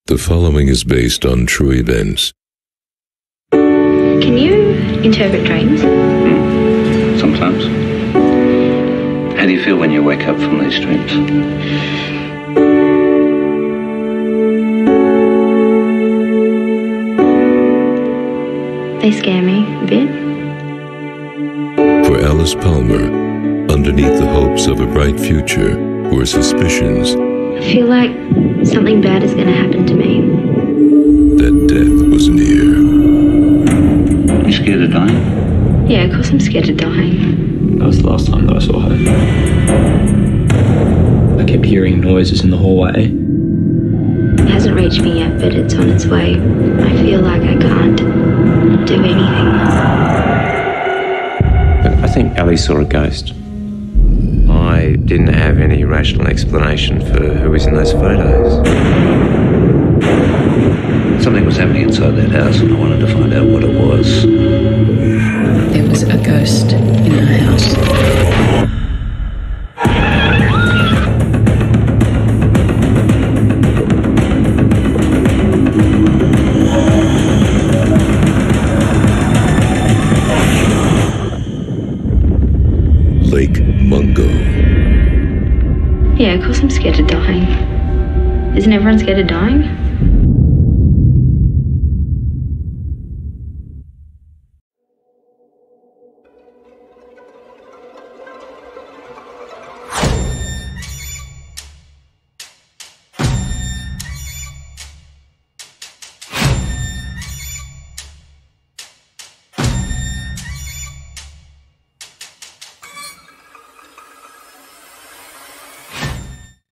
The following is based on true events. Can you interpret dreams? Sometimes. How do you feel when you wake up from these dreams? They scare me a bit. For Alice Palmer, underneath the hopes of a bright future were suspicions I feel like something bad is going to happen to me. that death was near. You scared of dying? Yeah, of course I'm scared of dying. That was the last time that I saw her. I kept hearing noises in the hallway. It hasn't reached me yet, but it's on its way. I feel like I can't do anything. I think Ali saw a ghost. I didn't have any rational explanation for who was in those photos. Something was happening inside that house and I wanted to find out what it was. There was a ghost in our house. Lake Mungo. Yeah, of course I'm scared of dying. Isn't everyone scared of dying?